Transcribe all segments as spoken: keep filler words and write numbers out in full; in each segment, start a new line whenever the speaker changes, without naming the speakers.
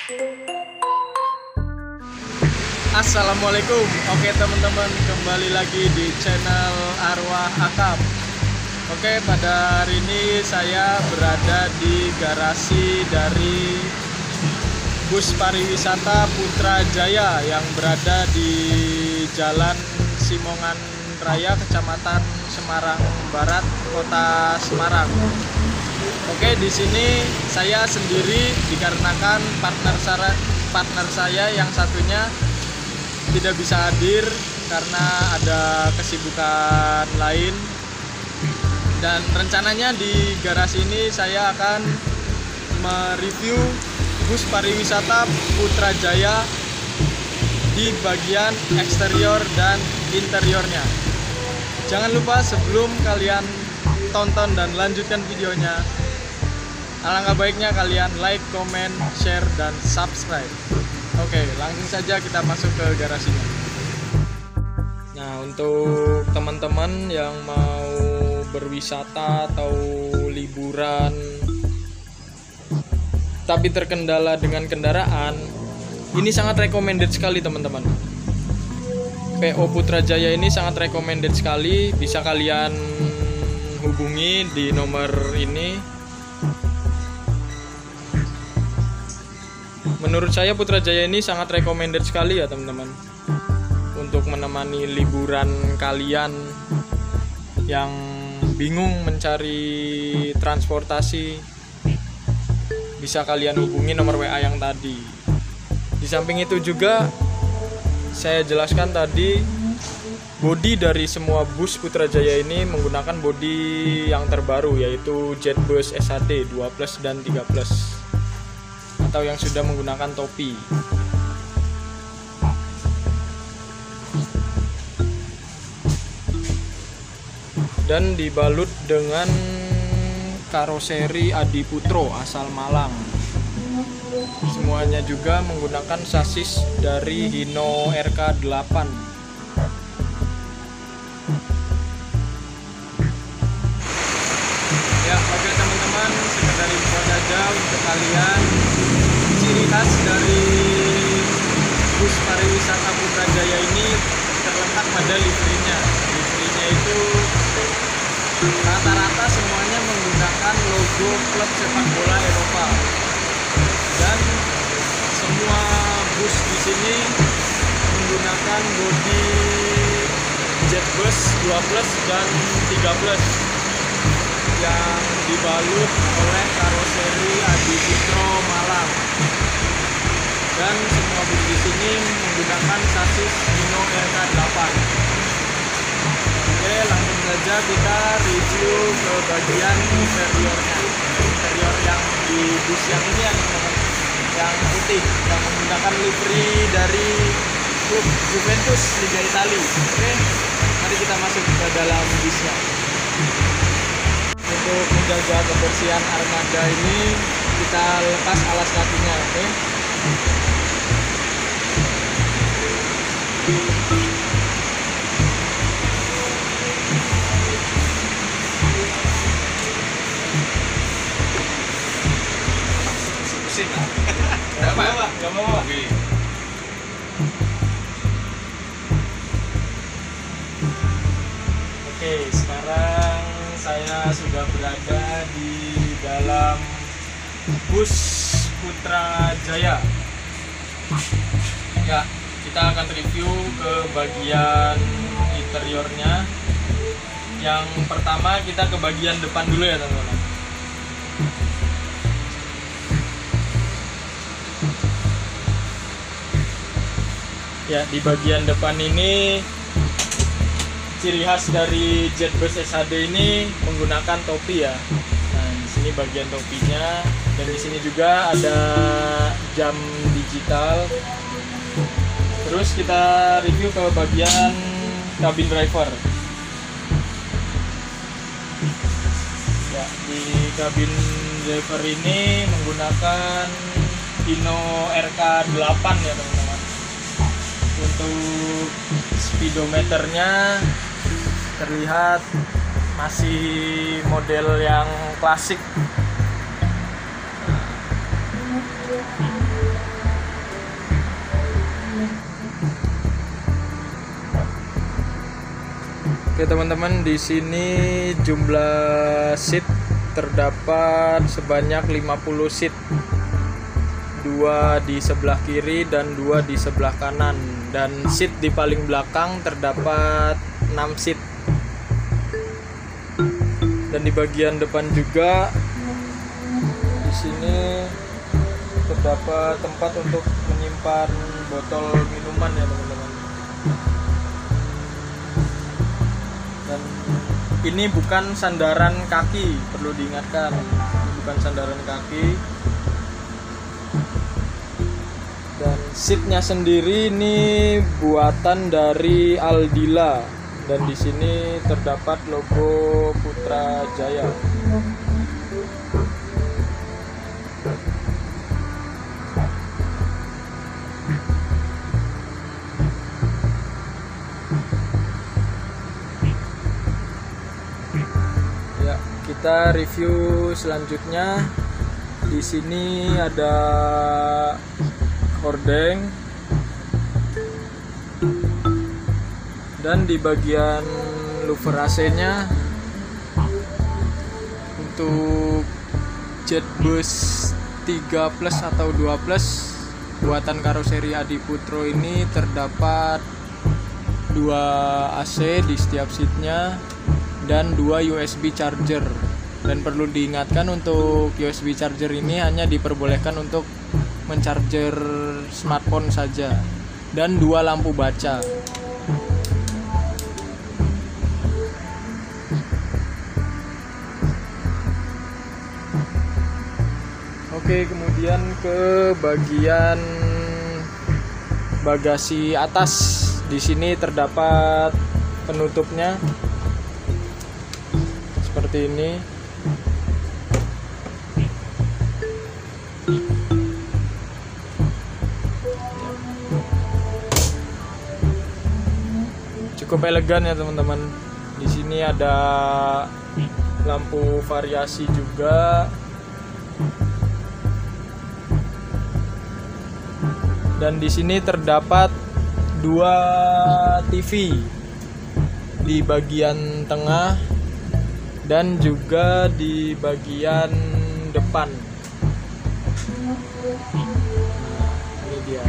Assalamualaikum. Oke teman-teman, kembali lagi di channel Arwah Akap. Oke, pada hari ini saya berada di garasi dari bus pariwisata Putra Jaya yang berada di Jalan Simongan Raya, Kecamatan Semarang Barat, Kota Semarang. Oke, di sini saya sendiri dikarenakan partner saya, partner saya yang satunya tidak bisa hadir karena ada kesibukan lain. Dan rencananya di garasi ini saya akan mereview bus pariwisata Putra Jaya di bagian eksterior dan interiornya. Jangan lupa sebelum kalian tonton dan lanjutkan videonya, alangkah baiknya kalian like, comment, share, dan subscribe. Oke, langsung saja kita masuk ke garasinya. Nah, untuk teman-teman yang mau berwisata atau liburan tapi terkendala dengan kendaraan, ini sangat recommended sekali teman-teman. P O Putra Jaya ini sangat recommended sekali. Bisa kalian hubungi di nomor ini. Menurut saya Putra Jaya ini sangat recommended sekali ya teman-teman, untuk menemani liburan kalian yang bingung mencari transportasi. Bisa kalian hubungi nomor W A yang tadi. Di samping itu juga saya jelaskan tadi, bodi dari semua bus Putra Jaya ini menggunakan bodi yang terbaru, yaitu Jetbus S H D dua plus dan tiga plus, atau yang sudah menggunakan topi. Dan dibalut dengan karoseri Adiputro asal Malang. Semuanya juga menggunakan sasis dari Hino R K delapan. Ya, oke teman-teman, sekedar info saja untuk kalian. Ciri khas dari bus pariwisata Putra Jaya ini terletak pada liverynya. Liverynya itu rata-rata semuanya menggunakan logo klub sepak bola Eropa. Dan semua bus di sini menggunakan bodi Jetbus dua plus dan tiga plus yang dibalut oleh karoseri Adiputro Malang. Dan semua bus di sini menggunakan sasis Hino R K delapan. Oke, langsung saja kita review ke bagian interiornya. Interior yang di bus yang ini yang yang putih, yang menggunakan livery dari klub Juventus Liga Italia. Oke, mari kita masuk ke dalam busnya. Untuk menjaga kebersihan armada ini, kita lepas alas kakinya. Oke. Gak apa-apa, gak apa-apa. Oke, sekarang saya sudah berada di dalam bus Putra Jaya. Ya, kita akan review ke bagian interiornya. Yang pertama kita ke bagian depan dulu ya teman-teman. Ya, di bagian depan ini ciri khas dari Jetbus S H D ini menggunakan topi ya. Nah, di sini bagian topinya, dan di sini juga ada jam digital. Terus kita review ke bagian cabin driver. Ya, di cabin driver ini menggunakan Hino R K delapan ya teman-teman. Untuk speedometernya terlihat masih model yang klasik. Oke teman-teman, di sini jumlah seat terdapat sebanyak lima puluh seat. Dua di sebelah kiri dan dua di sebelah kanan. Dan seat di paling belakang terdapat enam seat. Dan di bagian depan juga di sini terdapat tempat untuk menyimpan botol minuman ya teman-teman. Dan ini bukan sandaran kaki, perlu diingatkan, ini bukan sandaran kaki. Dan seatnya sendiri ini buatan dari Aldila, dan di sini terdapat logo Putra Jaya. Ya, kita review selanjutnya. Di sini ada hordeng, dan di bagian louver A C-nya untuk Jetbus tiga plus atau dua plus buatan karoseri Adiputro ini terdapat dua A C di setiap seatnya dan dua U S B charger. Dan perlu diingatkan, untuk U S B charger ini hanya diperbolehkan untuk mencharger smartphone saja, dan dua lampu baca. Oke, kemudian ke bagian bagasi atas. Di sini terdapat penutupnya seperti ini. Cukup elegan ya teman-teman. Di sini ada lampu variasi juga. Dan di sini terdapat dua T V di bagian tengah dan juga di bagian depan. Nah, ini dia.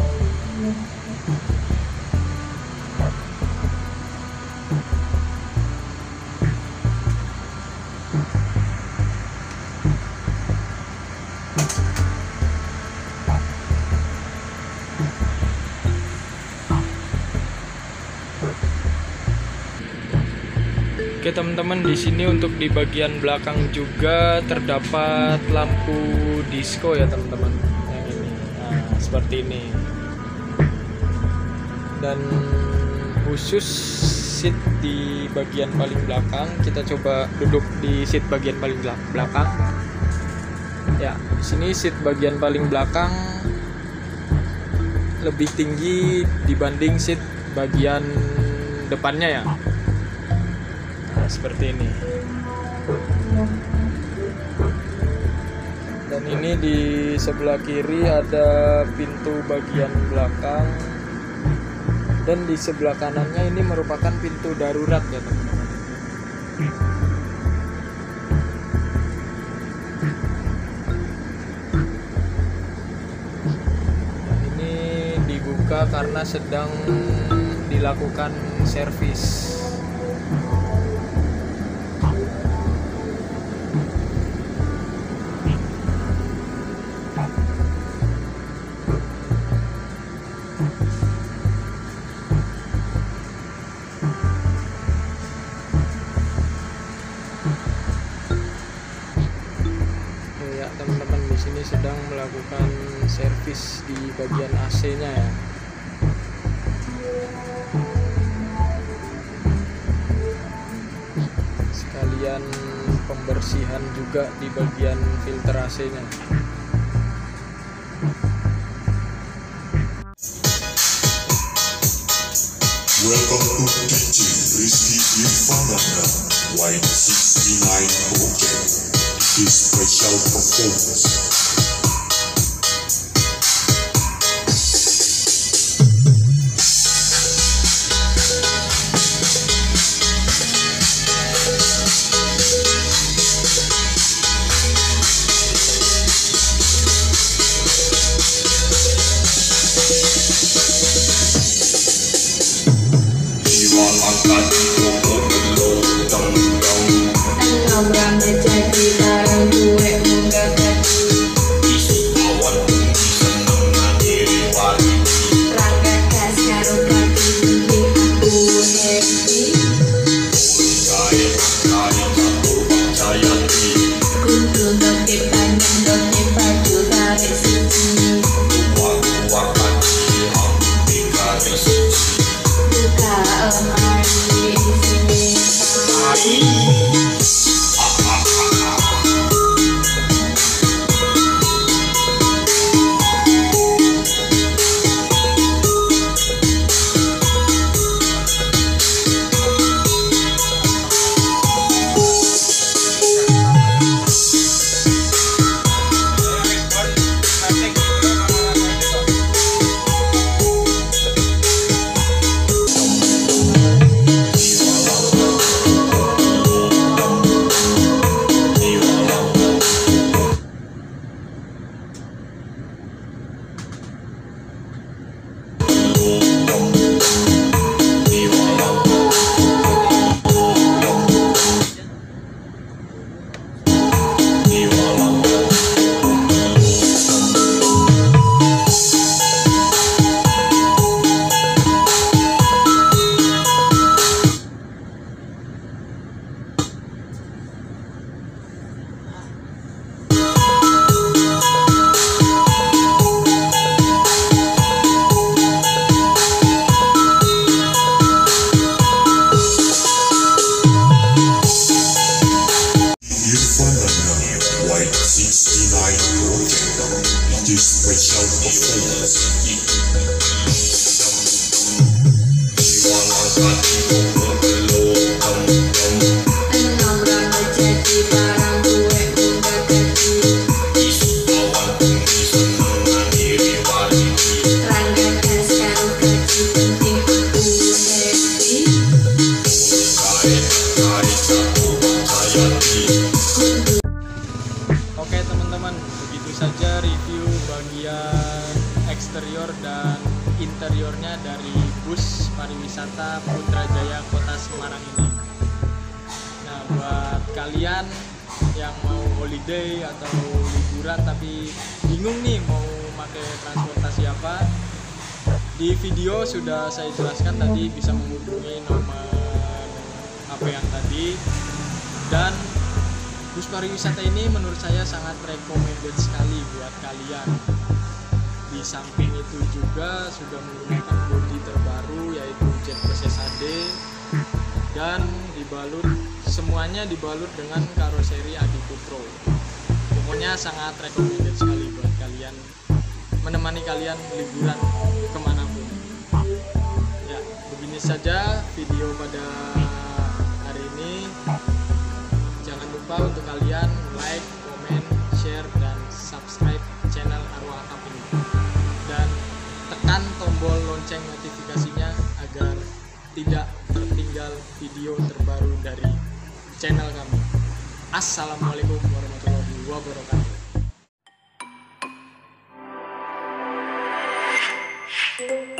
Oke teman-teman, di sini untuk di bagian belakang juga terdapat lampu disco ya teman-teman. Yang ini, nah, seperti ini. Dan khusus seat di bagian paling belakang, kita coba duduk di seat bagian paling belakang. Ya, di sini seat bagian paling belakang lebih tinggi dibanding seat bagian depannya ya. Seperti ini. Dan ini di sebelah kiri ada pintu bagian belakang, dan di sebelah kanannya ini merupakan pintu darurat ya teman-teman. Ini dibuka karena sedang dilakukan servis. Teman-teman, di sini sedang melakukan servis di bagian A C-nya ya. Sekalian pembersihan juga di bagian filter A C-nya.
Welcome to D J Rizky Irfananda White sixty-nine Project. This special performance. sixty-nine Project. It is special performance.
Oke teman-teman, begitu saja review bagian eksterior dan interiornya dari bus pariwisata Putrajaya Kota Semarang ini. Nah, buat kalian yang mau holiday atau liburan tapi bingung nih mau pakai transportasi apa, di video sudah saya jelaskan tadi, bisa menghubungi nomor H P yang tadi. Dan bus pariwisata ini menurut saya sangat recommended sekali buat kalian. Di samping itu juga sudah menggunakan bodi terbaru yaitu Jet Plus S H D, dan dibalut semuanya dibalut dengan karoseri Adiputro. Pokoknya sangat recommended sekali buat kalian, menemani kalian liburan kemanapun. Ya, begini saja video pada hari ini. Jangan lupa untuk kalian like, komen, share, dan subscribe channel Arwah Akap ini, dan tekan tombol lonceng notifikasinya agar tidak tertinggal video terbaru dari channel kami. Assalamualaikum warahmatullahi wabarakatuh.